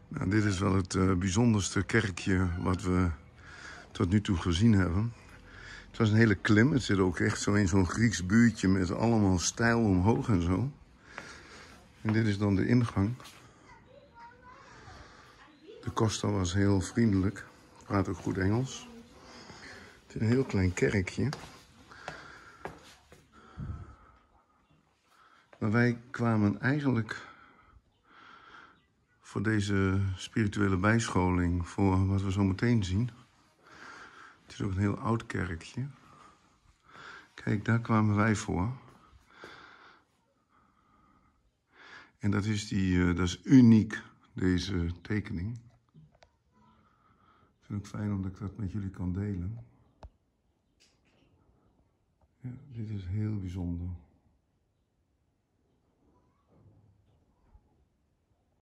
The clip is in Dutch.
Nou, dit is wel het bijzonderste kerkje wat we tot nu toe gezien hebben. Het was een hele klim. Het zit ook echt zo in zo'n Grieks buurtje met allemaal stijl omhoog en zo. En dit is dan de ingang. De Costa was heel vriendelijk. Praat ook goed Engels. Het is een heel klein kerkje. Maar wij kwamen eigenlijk voor deze spirituele bijscholing, voor wat we zo meteen zien. Het is ook een heel oud kerkje. Kijk, daar kwamen wij voor. En dat is uniek, deze tekening. Ik vind het ook fijn omdat ik dat met jullie kan delen. Ja, dit is heel bijzonder.